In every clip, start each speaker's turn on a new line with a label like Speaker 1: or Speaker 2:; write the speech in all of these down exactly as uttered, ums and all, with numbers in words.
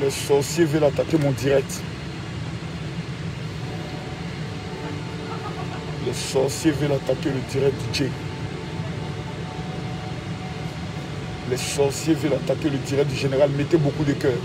Speaker 1: Les sorciers veulent attaquer mon direct. Les sorciers veulent attaquer le direct du J. Les sorciers veulent attaquer le direct du général. Mettez beaucoup de cœur.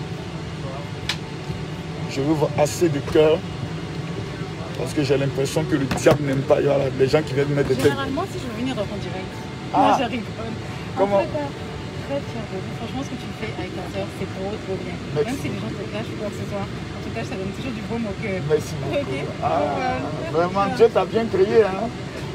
Speaker 1: Je veux voir assez de cœur. Parce que j'ai l'impression que le diable n'aime pas. Il y a les gens qui viennent mettre des têtes.
Speaker 2: Généralement, si je veux venir dans ton direct,
Speaker 1: Ah.
Speaker 2: moi je rigole.
Speaker 1: Comment?
Speaker 2: En fait, très fière de vous. Franchement, ce que tu fais avec ta soeur, c'est trop, trop bien.
Speaker 1: Merci.
Speaker 2: Même si les gens te cachent ou quoi que ce soit, en tout cas, ça donne toujours du baume au cœur.
Speaker 1: Merci beaucoup.
Speaker 2: Ok.
Speaker 1: Ah,
Speaker 2: Donc, euh,
Speaker 1: vraiment, Dieu t'a bien créé. Hein?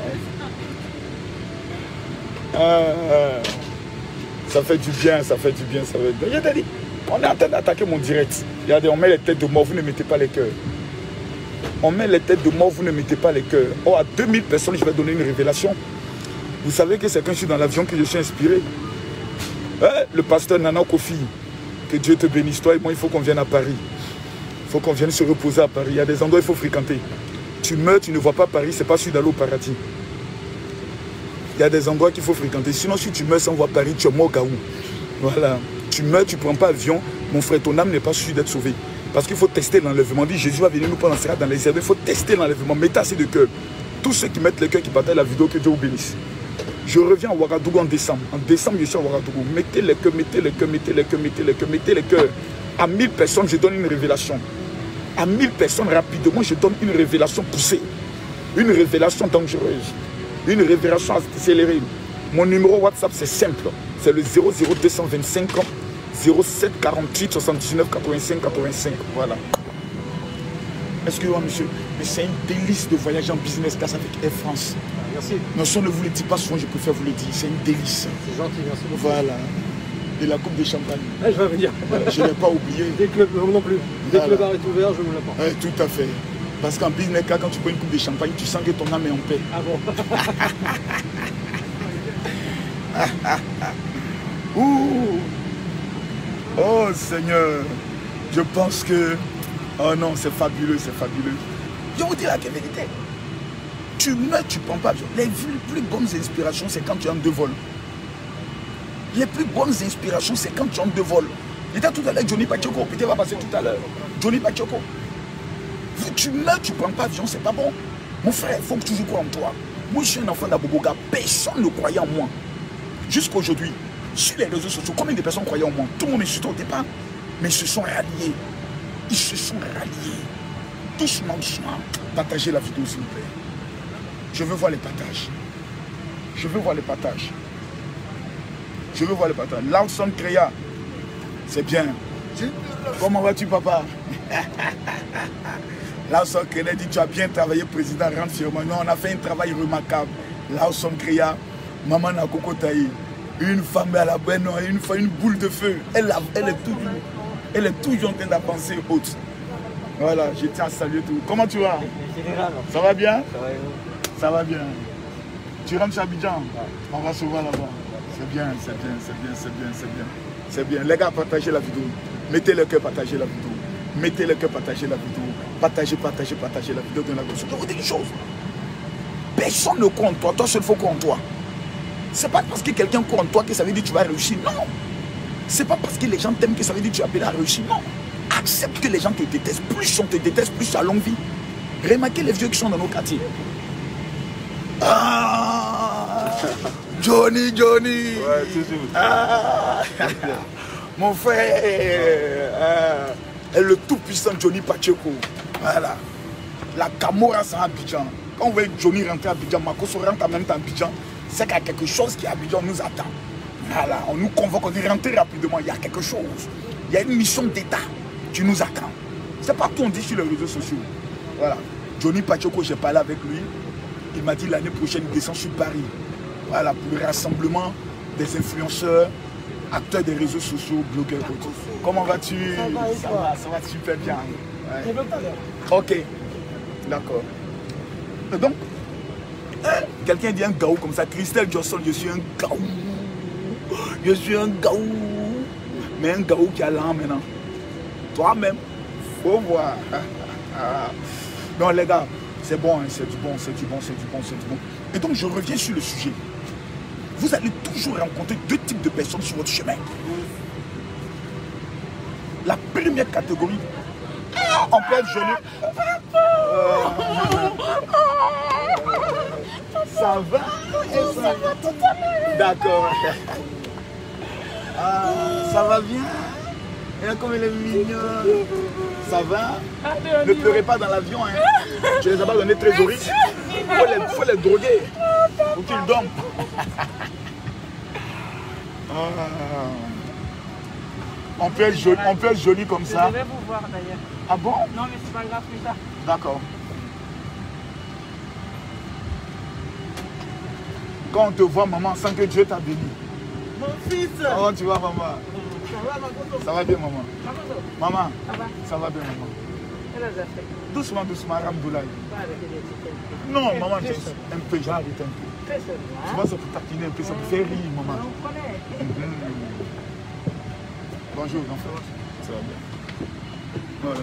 Speaker 1: Euh, ça fait du bien, ça fait du bien, ça fait du bien. Je t'ai dit, on est en train d'attaquer mon direct. Regardez, on met les têtes de mort, vous ne mettez pas les cœurs. On met les têtes de mort, vous ne mettez pas les cœurs. Oh, à deux mille personnes, je vais donner une révélation. Vous savez que c'est quand je suis dans l'avion que je suis inspiré. Eh, le pasteur Nana Kofi, que Dieu te bénisse. Toi et moi, il faut qu'on vienne à Paris. Il faut qu'on vienne se reposer à Paris. Il y a des endroits où il faut fréquenter. Tu meurs, tu ne vois pas Paris, c'est pas celui d'aller au paradis. Il y a des endroits qu'il faut fréquenter. Sinon, si tu meurs sans voir Paris, tu es mort au Gaou. Voilà. Tu meurs, tu ne prends pas avion. Mon frère, ton âme n'est pas sûre d'être sauvée. Parce qu'il faut tester l'enlèvement. Dit Jésus va venir nous prendre dans les airs. Il faut tester l'enlèvement. Mettez assez de cœur. Tous ceux qui mettent le cœur, qui partagent la vidéo, que Dieu vous bénisse. Je reviens à Ouagadougou en décembre. En décembre, je suis à Ouagadougou. Mettez les cœurs, mettez les cœurs, mettez les cœurs, mettez les cœurs, mettez les cœurs. À mille personnes, je donne une révélation. À mille personnes, rapidement, je donne une révélation poussée. Une révélation dangereuse. Une révélation accélérée. Mon numéro WhatsApp, c'est simple. C'est le zéro zéro deux cent vingt-cinq zéro sept quarante-huit soixante-dix-neuf quatre-vingt-cinq quatre-vingt-cinq. Voilà. Excusez-moi, monsieur, mais c'est un délice de voyager en business class avec Air France.
Speaker 3: Merci.
Speaker 1: Non, si on ne vous le dit pas souvent, je préfère vous le dire. C'est un délice.
Speaker 3: C'est gentil, merci beaucoup.
Speaker 1: Voilà. Et la coupe de champagne.
Speaker 3: Ah, je vais venir.
Speaker 1: Voilà, je ne l'ai pas oublié.
Speaker 3: Dès que le, non plus. Dès
Speaker 1: Voilà.
Speaker 3: que le bar est ouvert, je me l'apporte.
Speaker 1: Ouais, tout à fait. Parce qu'en business class, quand tu prends une coupe de champagne, tu sens que ton âme est en paix.
Speaker 3: Ah bon?
Speaker 1: Ouh. Oh Seigneur, je pense que... Oh non, c'est fabuleux, c'est fabuleux. Je vous dis la vérité. Tu meurs, tu ne prends pas. Les plus bonnes inspirations, c'est quand tu es en deux vols. Les plus bonnes inspirations, c'est quand tu es en deux vols. J'étais tout à l'heure, Johnny Pacheco, peut-être va passer tout à l'heure. Johnny Pacheco. Tu meurs, tu ne prends pas avion, c'est pas bon. Mon frère, il faut que tu joues quoi en toi. Moi, je suis un enfant d'Aboboga. Personne ne croyait en moi. Jusqu'à aujourd'hui, sur les réseaux sociaux, combien de personnes croyaient en moi? Tout le monde m'insultait au départ. Mais ils se sont ralliés. Ils se sont ralliés. Doucement, doucement. Partagez la vidéo, s'il vous plaît. Je veux voir les partages. Je veux voir les partages. Je veux voir les partages. Lawson Créa. C'est bien. Comment vas-tu, papa? Lawson Créa dit, tu as bien travaillé, président, rentre sur moi. Non, on a fait un travail remarquable. Lawson Créa, maman Nakoko Taï. Une femme à la bonne, une, une boule de feu. Elle, a, elle, est toujours, elle est toujours en train d'avancer haute. Voilà, je tiens à saluer tout. Comment tu vas? Ça va bien?
Speaker 3: Ça va,
Speaker 1: Ça va bien. Tu rentres sur Abidjan? On va se voir là-bas. C'est bien, c'est bien, c'est bien, c'est bien, c'est bien. C'est bien. Les gars, partagez la vidéo. Mettez le cœur, partagez la vidéo. Mettez le cœur, partagez la vidéo. Partagez, partagez, partagez la vidéo de la gauche. Je vous dis une chose. Personne ne croit en toi. Toi seul, il faut croire en toi. C'est pas parce que quelqu'un croit en toi que ça veut dire que tu vas réussir. Non. C'est pas parce que les gens t'aiment que ça veut dire que tu vas appeler à réussir. Non. Accepte que les gens te détestent. Plus on te déteste, plus tu as longue vie. Remarquez les vieux qui sont dans nos quartiers. Ah, Johnny, Johnny.
Speaker 3: Ouais, toujours.
Speaker 1: Ah, mon frère. Ah, et le tout-puissant Johnny Pacheco. Voilà. La Camorra, c'est à Abidjan. Quand on voit Johnny rentrer à Abidjan, Makoso rentre en même temps à Abidjan, c'est qu'il y a quelque chose qui à Abidjan nous attend. Voilà. On nous convoque, on dit rentrez rapidement. Il y a quelque chose. Il y a une mission d'État qui nous attend. C'est pas tout on dit sur les réseaux sociaux. Voilà. Johnny Pacheco, j'ai parlé avec lui. Il m'a dit l'année prochaine, il descend sur Paris. Voilà, pour le rassemblement des influenceurs, acteurs des réseaux sociaux, blogueurs. Comment vas-tu?
Speaker 3: Ça va,
Speaker 1: ça, va, ça va super bien. Ouais. Ok, d'accord. Donc, quelqu'un dit un gaou comme ça, Christelle Johnson, je suis un gaou. Je suis un gaou. Mais un gaou qui a l'âme maintenant. Toi-même, faut voir. Non, les gars, c'est bon, hein, c'est du bon, c'est du bon, c'est du bon, c'est du bon. Et donc, je reviens sur le sujet. Vous allez toujours rencontrer deux types de personnes sur votre chemin. La première catégorie. On peut être jeune. Euh, ça va? Ça va. D'accord. Ah, ça va bien? Regarde comme elle est mignonne. Ça va? Ne pleurez pas dans l'avion. Hein. Je les ai pas donné trésorerie. Il faut les, faut les droguer pour qu'ils dorment. Ah. On peut être joli, on peut être joli comme ça.
Speaker 4: Je vais vous voir d'ailleurs.
Speaker 1: Ah bon?
Speaker 4: Non, mais c'est pas grave plus tard.
Speaker 1: D'accord. Quand on te voit, maman, sans que Dieu t'a béni.
Speaker 4: Mon fils!
Speaker 1: Comment tu vas, maman?
Speaker 4: Ça va, ma coco?
Speaker 1: Ça va bien, maman.
Speaker 4: Ma coco?
Speaker 1: Maman,
Speaker 4: Ça va?
Speaker 1: ça va bien, maman.
Speaker 4: Elle a déjà fait.
Speaker 1: Doucement, doucement, Ramdoulaye.
Speaker 4: Pas arrêter de dire.
Speaker 1: Non, maman, j'ai un peu, j'ai arrêté un peu.
Speaker 4: Fais seulement.
Speaker 1: Tu vois, c'est pour taquiner un peu, ça me fait rire, maman.
Speaker 4: On connaît.
Speaker 1: Mhm. Bonjour, enfant. Ça va bien. Voilà.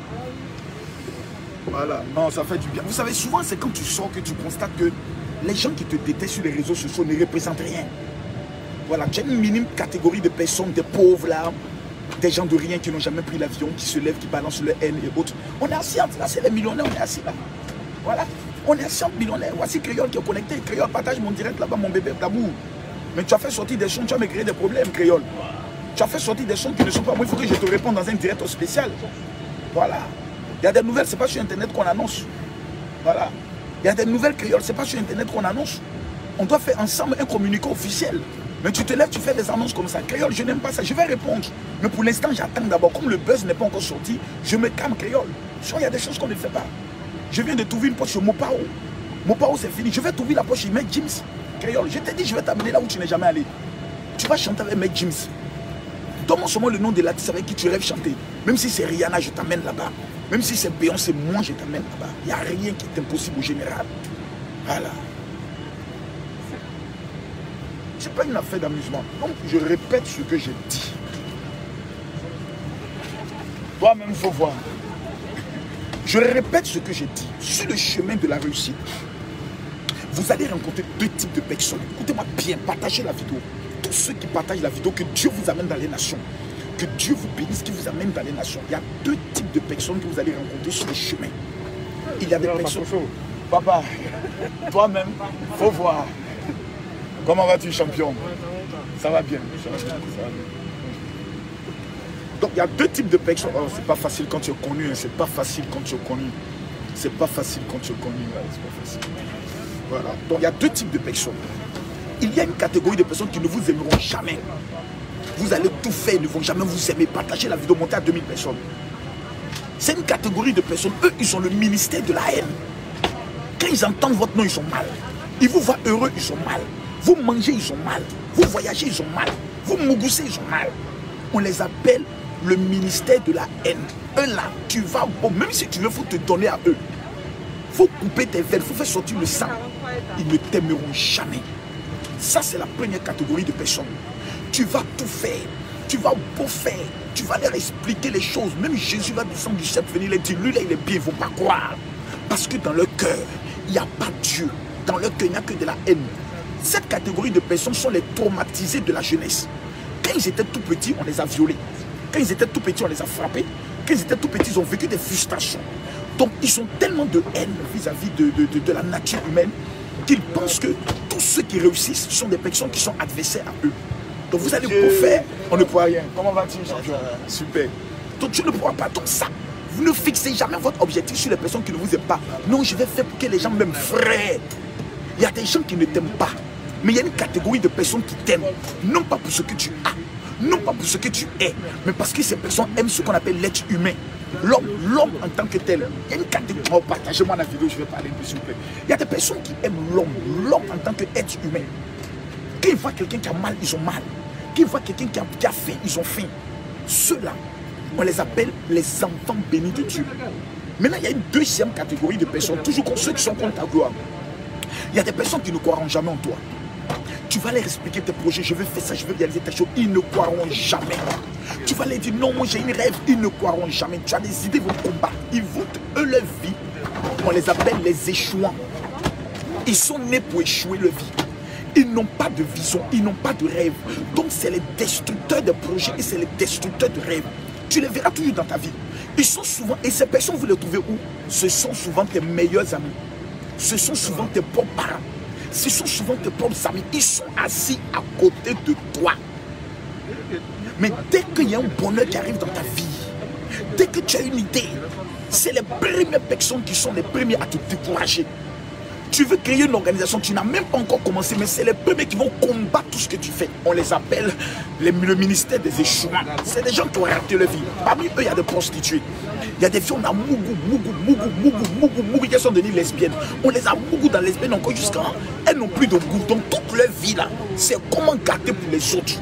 Speaker 1: Voilà. Non, ça fait du bien. Vous savez, souvent, c'est quand tu sors que tu constates que les gens qui te détestent sur les réseaux sociaux ne représentent rien. Voilà, tu as une minime catégorie de personnes, des pauvres là, des gens de rien qui n'ont jamais pris l'avion, qui se lèvent, qui balancent le haine et autres. On est assis, là, c'est les millionnaires, on est assis là. Voilà, on est assis entre millionnaires. Voici Créole qui est connecté. Créole partage mon direct là-bas, mon bébé d'amour. Mais tu as fait sortir des sons, tu as me créé des problèmes, Créole. Tu as fait sortir des sons qui ne sont pas moi. Il faut que je te réponde dans un direct spécial. Voilà. Il y a des nouvelles, c'est pas sur Internet qu'on annonce. Voilà. Il y a des nouvelles Créoles, c'est pas sur Internet qu'on annonce. On doit faire ensemble un communiqué officiel. Mais tu te lèves, tu fais des annonces comme ça. Créole, je n'aime pas ça. Je vais répondre. Mais pour l'instant, j'attends d'abord. Comme le buzz n'est pas encore sorti, je me calme, Créole. Soit il y a des choses qu'on ne fait pas. Je viens de trouver une poche sur Mopao. Mopao, c'est fini. Je vais trouver la poche chez Mec James. Créole, je t'ai dit, je vais t'amener là où tu n'es jamais allé. Tu vas chanter avec Mec James. Donne-moi seulement le nom de l'artiste avec qui tu rêves chanter. Même si c'est Rihanna, je t'amène là-bas. Même si c'est Beyoncé, moi je t'amène là-bas. Il n'y a rien qui est impossible au général. Voilà. Ce n'est pas une affaire d'amusement. Donc je répète ce que j'ai dit. Toi-même, il faut voir. Je répète ce que j'ai dit. Sur le chemin de la réussite, vous allez rencontrer deux types de personnes. Écoutez-moi bien, partagez la vidéo. Tous ceux qui partagent la vidéo, que Dieu vous amène dans les nations. Que Dieu vous bénisse, qui vous amène dans les nations. Il y a deux types de personnes que vous allez rencontrer sur le chemin. Il y a des personnes... Papa, toi-même, il faut voir. Comment vas-tu, champion? Ça va bien. Ça va bien. Donc, il y a deux types de personnes. Oh, c'est pas facile quand tu es connu. Hein. C'est pas facile quand tu es connu. C'est pas facile quand tu es connu. Ouais, c'est pas facile. Voilà. Donc, il y a deux types de personnes. Il y a une catégorie de personnes qui ne vous aimeront jamais. Vous allez tout faire, ils ne vont jamais vous aimer. Partagez la vidéo, montez à deux mille personnes. C'est une catégorie de personnes. Eux, ils ont le ministère de la haine. Quand ils entendent votre nom, ils sont mal. Ils vous voient heureux, ils sont mal. Vous mangez, ils sont mal. Vous voyagez, ils sont mal. Vous mougoussez, ils sont mal. On les appelle le ministère de la haine. Eux là, tu vas, bon, même si tu veux, il faut te donner à eux. Il faut couper tes veines, il faut faire sortir le sang. Ils ne t'aimeront jamais. Ça, c'est la première catégorie de personnes. Tu vas tout faire. Tu vas beau faire. Tu vas leur expliquer les choses. Même Jésus va descendre du ciel venir les dire, lui là, il est bien, ils ne vont pas croire. Parce que dans leur cœur, il n'y a pas Dieu. Dans leur cœur, il n'y a que de la haine. Cette catégorie de personnes sont les traumatisés de la jeunesse. Quand ils étaient tout petits, on les a violés. Quand ils étaient tout petits, on les a frappés. Quand ils étaient tout petits, ils ont vécu des frustrations. Donc, ils ont tellement de haine vis-à-vis de, de, de, de la nature humaine qu'ils pensent que tous ceux qui réussissent sont des personnes qui sont adversaires à eux. Donc, vous allez pour faire, on ne pourra rien. Comment va-t-il, champion? Super. Donc, tu ne pourras pas. Donc, ça, vous ne fixez jamais votre objectif sur les personnes qui ne vous aiment pas. Non, je vais faire pour que les gens m'aiment. Frère, il y a des gens qui ne t'aiment pas. Mais il y a une catégorie de personnes qui t'aiment. Non pas pour ce que tu as. Non pas pour ce que tu es. Mais parce que ces personnes aiment ce qu'on appelle l'être humain. L'homme, l'homme en tant que tel. Il y a une catégorie. Oh, partagez-moi la vidéo, je vais parler un peu s'il vous plaît. Il y a des personnes qui aiment l'homme. L'homme en tant qu'être humain. Quand ils voient quelqu'un qui a mal, ils ont mal. Quand ils voient quelqu'un qui a, qui a faim, ils ont faim. Ceux-là, on les appelle les enfants bénis de Dieu. Maintenant, il y a une deuxième catégorie de personnes, toujours comme ceux qui sont contre ta gloire. Il y a des personnes qui ne croiront jamais en toi. Tu vas leur expliquer tes projets, je veux faire ça, je veux réaliser ta chose. Ils ne croiront jamais. Tu vas leur dire non, moi j'ai une rêve. Ils ne croiront jamais. Tu as des idées, ils vont combattre. Ils vont, eux, leur vie, on les appelle les échouants. Ils sont nés pour échouer leur vie. Ils n'ont pas de vision, ils n'ont pas de rêve. Donc c'est les destructeurs de projets et c'est les destructeurs de rêves. Tu les verras toujours dans ta vie. Ils sont souvent, et ces personnes, vous les trouvez où? Ce sont souvent tes meilleurs amis. Ce sont souvent tes propres parents. Ce sont souvent tes propres amis. Ils sont assis à côté de toi. Mais dès qu'il y a un bonheur qui arrive dans ta vie, dès que tu as une idée, c'est les premières personnes qui sont les premiers à te décourager. Tu veux créer une organisation, tu n'as même pas encore commencé, mais c'est les premiers qui vont combattre tout ce que tu fais. On les appelle les, le ministère des échouements. C'est des gens qui ont raté leur vie. Parmi eux, il y a des prostituées. Il y a des filles, on a mougou, mougou, mougou, mougou, mougou, mougou, qui sont devenues lesbiennes. On les a mougou dans lesbiennes encore jusqu'à elles n'ont plus de goût. Donc toute leur vie là, c'est comment gâter pour les autres.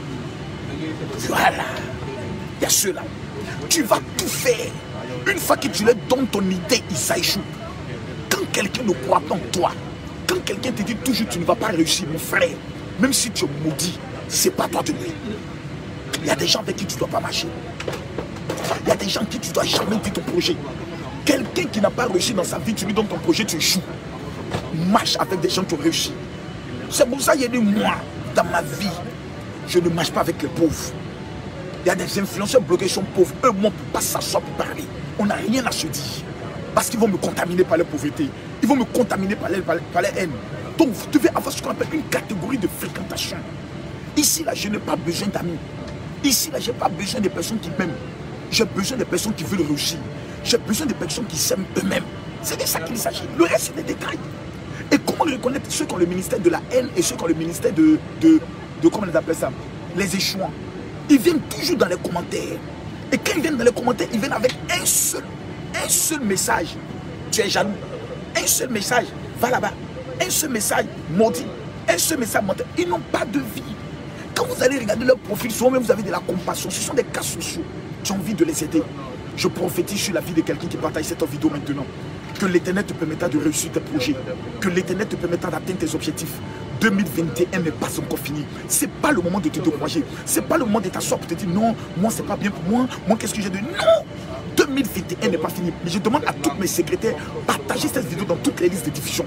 Speaker 1: Voilà. Il y a ceux-là. Tu vas tout faire. Une fois que tu leur donnes ton idée, ils s'échouent. Quand quelqu'un ne croit pas en toi, quand quelqu'un te dit toujours tu ne vas pas réussir, mon frère, même si tu es maudit, c'est pas toi de lui. Il y a des gens avec qui tu ne dois pas marcher. Il y a des gens qui tu ne dois jamais dire ton projet. Quelqu'un qui n'a pas réussi dans sa vie, tu lui donnes ton projet, tu échoues. Marche avec des gens qui ont réussi. C'est pour ça qu'il y a des moi, dans ma vie, je ne marche pas avec les pauvres. Il y a des influenceurs bloqués qui sont pauvres. Eux, moi, on ne peut pas s'asseoir pour parler. On n'a rien à se dire. Parce qu'ils vont me contaminer par la pauvreté. Ils vont me contaminer par la, par, par la haine. Donc vous devez avoir ce qu'on appelle une catégorie de fréquentation. Ici, là, je n'ai pas besoin d'amis. Ici, là, je n'ai pas besoin de personnes qui m'aiment. J'ai besoin de personnes qui veulent réussir. J'ai besoin de personnes qui s'aiment eux-mêmes. C'est de ça qu'il s'agit. Le reste, c'est des détails. Et comment reconnaître ceux qui ont le ministère de la haine et ceux qui ont le ministère de, de, de comment on appelle ça, les échouants. Ils viennent toujours dans les commentaires. Et quand ils viennent dans les commentaires, ils viennent avec un seul, un seul message. Tu es jaloux. Un seul message, va là-bas. Un seul message, maudit. Un seul message, menteur. Ils n'ont pas de vie. Quand vous allez regarder leur profil, souvent même vous avez de la compassion. Ce sont des cas sociaux. Tu as envie de les aider. Je prophétise sur la vie de quelqu'un qui partage cette vidéo maintenant. Que l'Éternel te permettra de réussir tes projets. Que l'Éternel te permettra d'atteindre tes objectifs. deux mille vingt et un n'est pas encore fini. Ce n'est pas le moment de te décourager. Ce n'est pas le moment de t'asseoir pour te dire non, moi c'est pas bien pour moi. Moi qu'est-ce que j'ai de... Non, deux mille vingt et un n'est pas fini. Mais je demande à tous mes secrétaires, partagez cette vidéo dans toutes les listes de diffusion.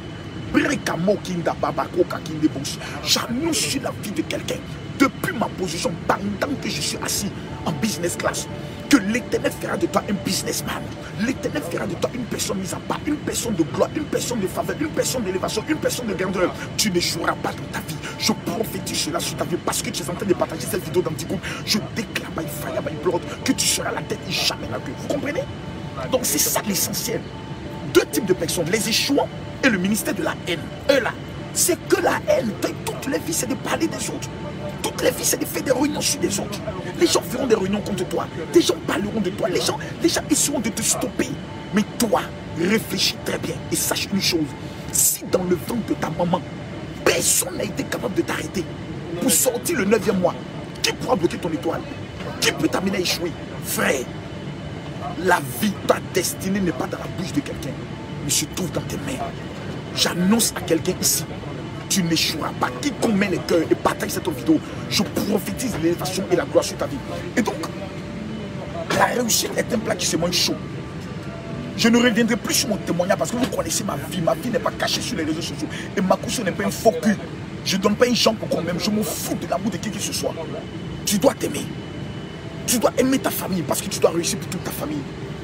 Speaker 1: J'annonce sur la vie de quelqu'un. Depuis ma position, pendant que je suis assis en business class, que l'Éternel fera de toi un businessman. L'Éternel fera de toi une personne mise à part, une personne de gloire, une personne de faveur, une personne d'élévation, une personne de grandeur. Tu n'échoueras pas dans ta vie. Je prophétise cela sur ta vie parce que tu es en train de partager cette vidéo dans petit groupe. Je déclare by fire, by blood, que tu seras la tête et jamais la queue. Vous comprenez? Donc c'est ça l'essentiel. Deux types de personnes, les échouants et le ministère de la haine. Eux là, c'est que la haine. Toutes les vies, c'est de parler des autres. Toutes les vies, c'est de faire des réunions sur des autres. Les gens feront des réunions contre toi. Des gens parleront de toi. Les gens, les gens essaieront de te stopper. Mais toi, réfléchis très bien et sache une chose. Si dans le ventre de ta maman, personne n'a été capable de t'arrêter pour sortir le neuvième mois, qui pourra bloquer ton étoile? Qui peut t'amener à échouer? Frère, la vie, ta destinée n'est pas dans la bouche de quelqu'un, mais se trouve dans tes mains. J'annonce à quelqu'un ici, tu n'échoueras pas. Quiconque met les cœurs et partage cette vidéo, je prophétise l'élévation et la gloire sur ta vie. Et donc, la réussite est un plat qui se mange chaud. Je ne reviendrai plus sur mon témoignage parce que vous connaissez ma vie. Ma vie n'est pas cachée sur les réseaux sociaux. Et ma caution n'est pas un faux cul. Je ne donne pas une jambe pour qu'on m'aime. Je m'en fous de l'amour de qui que ce soit. Tu dois t'aimer. Tu dois aimer ta famille parce que tu dois réussir pour toute ta famille.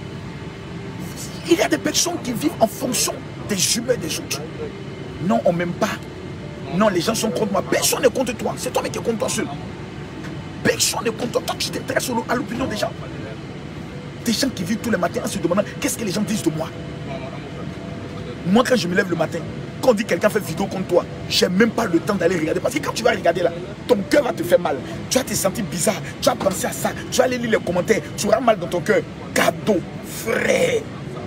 Speaker 1: Il y a des personnes qui vivent en fonction des humeurs des autres. Non, on ne m'aime pas. Non, les gens sont contre moi. Personne n'est contre toi. C'est toi qui es contre toi seul. Personne n'est contre toi. Toi, tu t'intéresses à l'opinion des gens. Des gens qui vivent tous les matins en se demandant qu'est-ce que les gens disent de moi. Moi, quand je me lève le matin, quand on dit quelqu'un fait vidéo contre toi, je n'ai même pas le temps d'aller regarder. Parce que quand tu vas regarder là, ton cœur va te faire mal. Tu vas te sentir bizarre. Tu vas penser à ça. Tu vas aller lire les commentaires. Tu auras mal dans ton cœur. Cadeau, frère.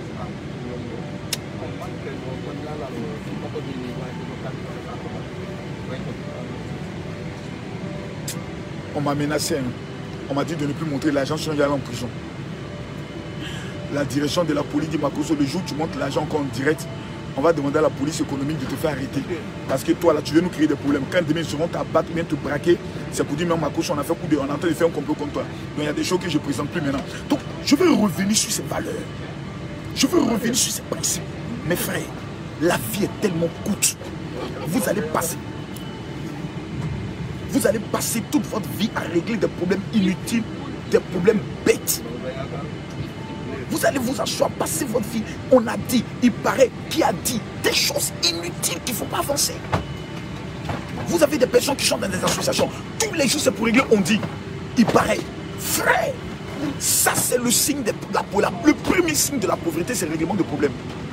Speaker 1: On m'a menacé. Hein. On m'a dit de ne plus montrer l'argent sinon j'allais en prison. La direction de la police dit Makosso, le jour où tu montres l'argent encore en direct, on va demander à la police économique de te faire arrêter. Parce que toi là, tu veux nous créer des problèmes. Quand demain ils seront t'abattre ou bien te braquer, c'est pour dire, mais Makosso, on a fait coup de, on est en train de faire un complot contre toi. Donc il y a des choses que je ne présente plus maintenant. Donc je veux revenir sur ces valeurs. Je veux revenir sur ces principes. Mes frères, la vie est tellement courte. Vous allez passer. Vous allez passer toute votre vie à régler des problèmes inutiles, des problèmes bêtes. Vous allez vous asseoir, passer votre vie. On a dit, il paraît, qui a dit des choses inutiles qu'il ne faut pas avancer. Vous avez des personnes qui sont dans des associations. Tous les jours, c'est pour régler, on dit, il paraît. Frère, ça c'est le signe de la pauvreté. Le premier signe de la pauvreté, c'est le règlement de problèmes.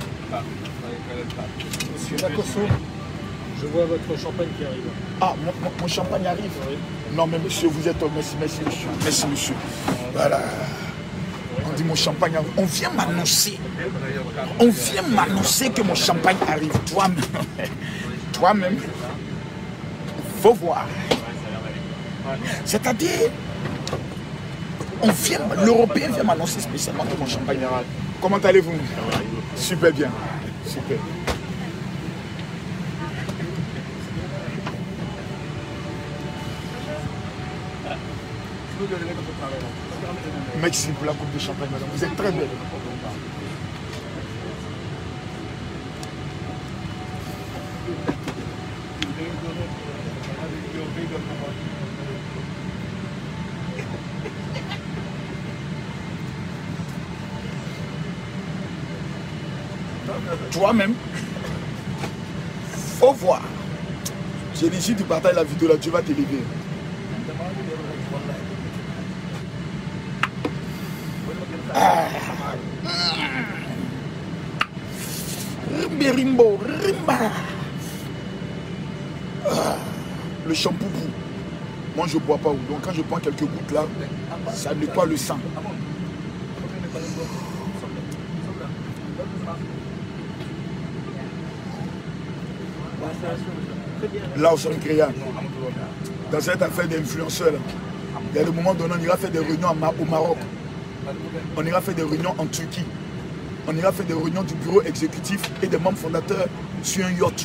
Speaker 3: Monsieur Makosso, je vois votre champagne qui arrive.
Speaker 1: Ah, mon, mon, mon champagne arrive. Oui. Non mais monsieur, vous êtes... Merci, merci monsieur. Merci monsieur. Voilà. On dit mon champagne arrive. On vient m'annoncer. On vient m'annoncer que mon champagne arrive. Toi-même. Toi-même. Faut voir. C'est-à-dire, on vient, l'Européen vient m'annoncer spécialement que mon champagne arrive. Comment allez-vous? Super bien. Super. Merci pour la coupe de champagne, madame. Vous êtes très belle. Toi-même, faut voir. J'ai dit, si tu partages la vidéo là, tu vas t'élever. Ah. Rimberimbo, rimba. Ah. Le shampoing. Moi je ne bois pas. Donc quand je prends quelques gouttes là, ça nettoie le sang. Là, au Saint-Créa, dans cette affaire d'influenceurs, il y a le moment donné, on ira faire des réunions au Maroc. On ira faire des réunions en Turquie. On ira faire des réunions du bureau exécutif et des membres fondateurs sur un yacht.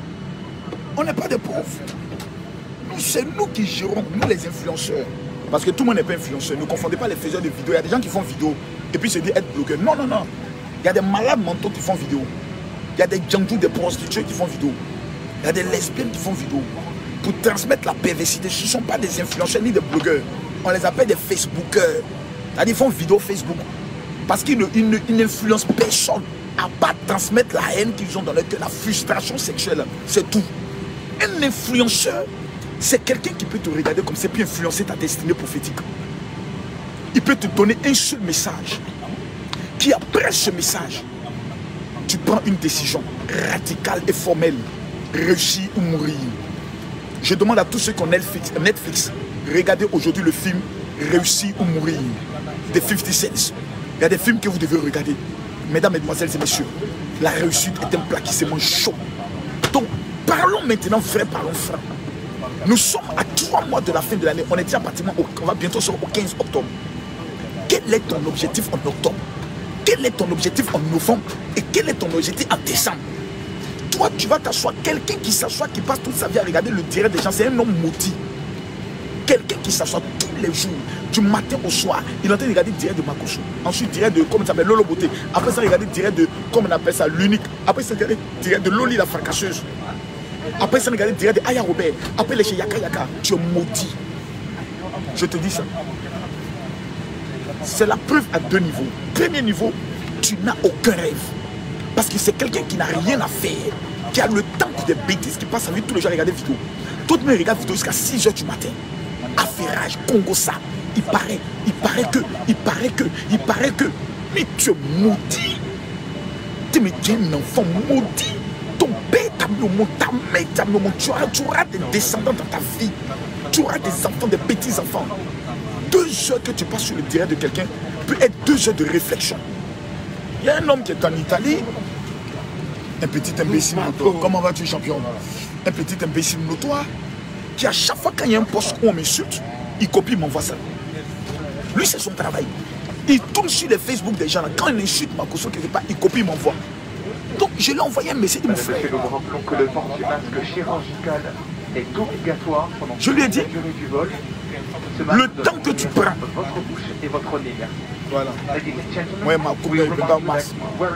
Speaker 1: On n'est pas des pauvres. Nous, c'est nous qui gérons, nous les influenceurs. Parce que tout le monde n'est pas influenceur. Ne confondez pas les faiseurs de vidéos. Il y a des gens qui font vidéo et puis se disent être blogueur. Non, non, non. Il y a des malades mentaux qui font vidéo. Il y a des djangous, des prostituées qui font vidéo. Il y a des lesbiennes qui font vidéo. Pour transmettre la perversité, ce ne sont pas des influenceurs ni des blogueurs. On les appelle des Facebookers. C'est-à-dire qu'ils font vidéo Facebook. Parce qu'ils n'influencent personne à part transmettre la haine qu'ils ont dans leur cœur, la frustration sexuelle. C'est tout. Un influenceur, c'est quelqu'un qui peut te regarder comme ça puis influencer ta destinée prophétique. Il peut te donner un seul message. Qui après ce message, tu prends une décision radicale et formelle. Réussir ou mourir. Je demande à tous ceux qui ont Netflix, Netflix regardez aujourd'hui le film Réussir ou mourir de cinquante cents. Il y a des films que vous devez regarder. Mesdames, mesdemoiselles et messieurs, la réussite est un plat qui se mange chaud. Donc, parlons maintenant frère, parlons frère. Nous sommes à trois mois de la fin de l'année. On est déjà pratiquement, au, on va bientôt sortir au quinze octobre. Quel est ton objectif en octobre? Quel est ton objectif en novembre? Et quel est ton objectif en décembre? Toi, tu vas t'asseoir. Quelqu'un qui s'assoit, qui passe toute sa vie à regarder le direct des gens, c'est un homme maudit. Quelqu'un qui s'assoit tous les jours, du matin au soir, il est en train de regarder le direct de Makosso. Ensuite, direct de, comment ça s'appelle, Lolo Beauté. Après ça, regarder direct de, comment on appelle ça, l'unique. Après ça, regarder direct de Loli la fracasseuse. Après ça, regarder direct de Aya Robert. Après les chez Yaka Yaka. Tu es maudit. Je te dis ça. C'est la preuve à deux niveaux. Premier niveau, tu n'as aucun rêve. Parce que c'est quelqu'un qui n'a rien à faire, qui a le temps pour des bêtises, qui passe sa vie tous les jours à regarder des vidéos. Tout le monde regarde vidéo jusqu'à six heures du matin. Affairage, Congo ça. Il paraît, il paraît que, il paraît que, il paraît que. Mais tu es maudit. Tu es un enfant maudit. Ton père t'a mis au monde, ta mère t'a mis au monde. Tu auras, tu auras des descendants dans ta vie. Tu auras des enfants, des petits enfants. Deux heures que tu passes sur le direct de quelqu'un peut être deux heures de réflexion. Il y a un homme qui est en Italie, un petit imbécile notoire. Comment vas-tu, champion? Un petit imbécile notoire qui, à chaque fois qu'il y a un poste où on m'insulte, il copie, il m'envoie ça. Lui, c'est son travail. Il tourne sur les Facebook des gens. Là. Quand il insulte Makosso quelque part, il copie, il m'envoie. Donc, je lui ai envoyé un message. Il me fait.
Speaker 5: Nous rappelons que le port du masque chirurgical est obligatoire pendant
Speaker 1: je lui ai dit,
Speaker 5: la durée du vol.
Speaker 1: le temps que tu prends.
Speaker 5: Votre bouche et votre nez.
Speaker 1: Voilà. Ouais, ma coupe de pas masque.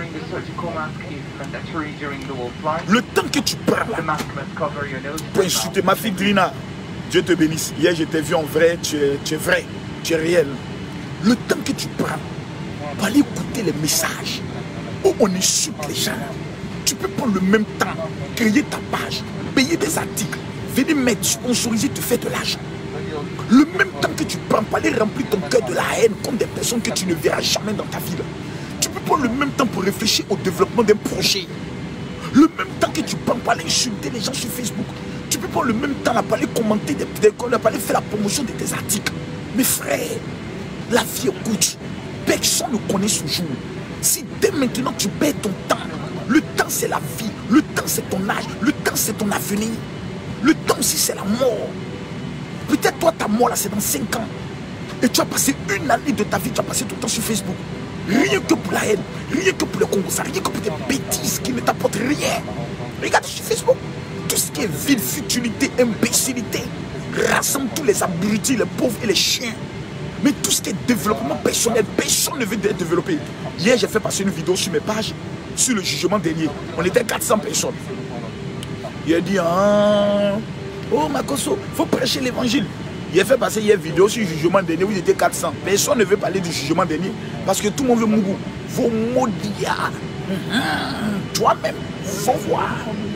Speaker 1: Le temps que tu prends là, pour insulter ma fille Drina, Dieu te bénisse. Hier, je t'ai vu en vrai, tu es, tu es vrai, tu es réel. Le temps que tu prends pour aller écouter les messages où on insulte les gens, tu peux prendre le même temps, créer ta page, payer des articles, venir mettre, sponsoriser, te faire de l'argent. Le même temps que tu prends pour aller remplir ton cœur de la haine contre des personnes que tu ne verras jamais dans ta vie. Tu peux prendre le même temps pour réfléchir au développement d'un projet. Le même temps que tu prends pour aller insulter les gens sur Facebook. Tu peux prendre le même temps pour aller commenter des des pour aller faire la promotion de tes articles. Mes frères, la vie est courte. Personne ne connaît ce jour. Si dès maintenant tu perds ton temps, le temps c'est la vie, le temps c'est ton âge, le temps c'est ton avenir. Le temps aussi c'est la mort. Peut-être toi ta mort là c'est dans cinq ans. Et tu as passé une année de ta vie, tu as passé tout le temps sur Facebook. Rien que pour la haine, rien que pour le Congo, ça, rien que pour des bêtises qui ne t'apportent rien. Regarde sur Facebook, tout ce qui est vide, futilité, imbécilité, rassemble tous les abrutis, les pauvres et les chiens. Mais tout ce qui est développement personnel, personne ne veut développer. Hier, j'ai fait passer une vidéo sur mes pages, sur le jugement dernier. On était quatre cents personnes. Il a dit, ah, oh Makosso, il faut prêcher l'évangile. Il a fait passer hier une vidéo sur le jugement dernier où il était quatre cents. Personne ne veut parler du jugement dernier parce que tout le monde veut mourir. Faut maudire. Mmh, toi-même, faut voir.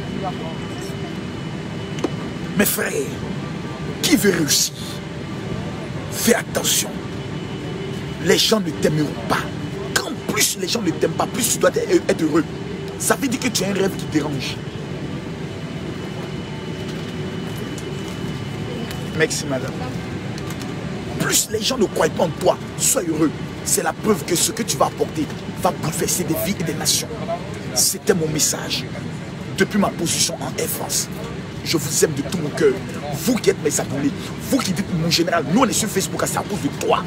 Speaker 1: Mes frères, qui veut réussir? Fais attention. Les gens ne t'aimeront pas. Quand plus les gens ne t'aiment pas, plus tu dois être heureux. Ça veut dire que tu as un rêve qui dérange. Merci madame. Plus les gens ne croient pas en toi, sois heureux. C'est la preuve que ce que tu vas apporter va bouleverser des vies et des nations. C'était mon message. Depuis ma position en Air France, je vous aime de tout mon cœur. Vous qui êtes mes abonnés, vous qui dites mon général, nous on est sur Facebook, c'est à cause de toi.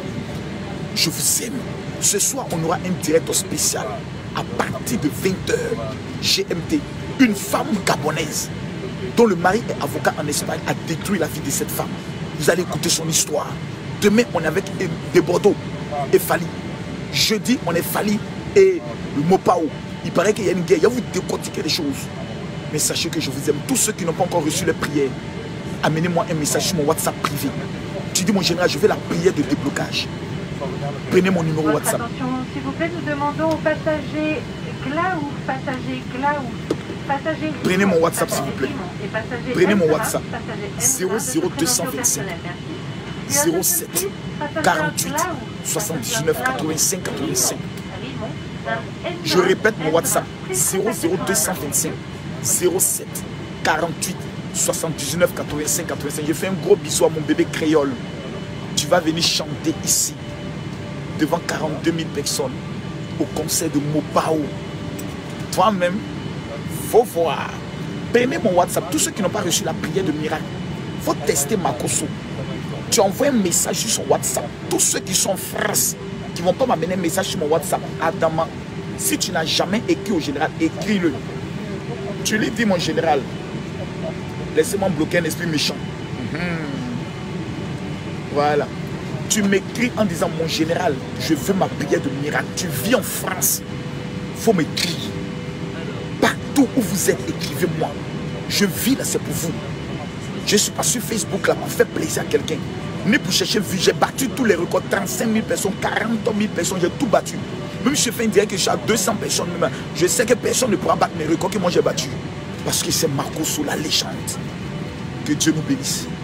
Speaker 1: Je vous aime. Ce soir, on aura un direct spécial à partir de vingt heures G M T. Une femme gabonaise dont le mari est avocat en Espagne a détruit la vie de cette femme. Vous allez écouter son histoire. Demain, on est avec des Bordeaux et Fali. Jeudi, on est Fali et le Mopao. Il paraît qu'il y a une guerre. Il y a vous décortiquer les choses. Mais sachez que je vous aime. Tous ceux qui n'ont pas encore reçu les prières, amenez-moi un message sur mon WhatsApp privé. Tu dis, mon général, je veux la prière de déblocage. Prenez mon numéro
Speaker 6: Votre WhatsApp. Attention, s'il vous plaît, nous demandons aux passagers Glaouf, passagers Glaouf, passagers.
Speaker 1: Prenez mon WhatsApp, s'il vous plaît. Prenez mon WhatsApp. zéro zéro deux cent vingt-cinq zéro sept quarante-huit soixante-dix-neuf quatre-vingt-cinq quatre-vingt-cinq. Je répète mon WhatsApp. zéro zéro deux cent vingt-cinq zéro sept quarante-huit soixante-dix-neuf quatre-vingt-cinq quatre-vingt-cinq. Je fais un gros bisou à mon bébé créole. Tu vas venir chanter ici devant quarante-deux mille personnes au concert de Mopao. Toi-même, faut voir. Prenez mon WhatsApp. Tous ceux qui n'ont pas reçu la prière de miracle, faut tester Makosso. Tu envoies un message sur son WhatsApp. Tous ceux qui sont en France, qui ne vont pas m'amener un message sur mon WhatsApp, Adama, si tu n'as jamais écrit au général, écris-le. Tu lui dis, mon général, laissez-moi bloquer un esprit méchant. Mmh. Voilà. Tu m'écris en disant, mon général, je veux ma prière de miracle. Tu vis en France. Il faut m'écrire. Partout où vous êtes, écrivez-moi. Je vis là, c'est pour vous. Je ne suis pas sur Facebook là pour faire plaisir à quelqu'un. Ni pour chercher vue. J'ai battu tous les records. trente-cinq mille personnes, quarante mille personnes. J'ai tout battu. Même si je fais un direct que je suis à deux cents personnes. Même, je sais que personne ne pourra battre mes records que moi j'ai battu. Parce que c'est Makosso, la légende. Que Dieu nous bénisse.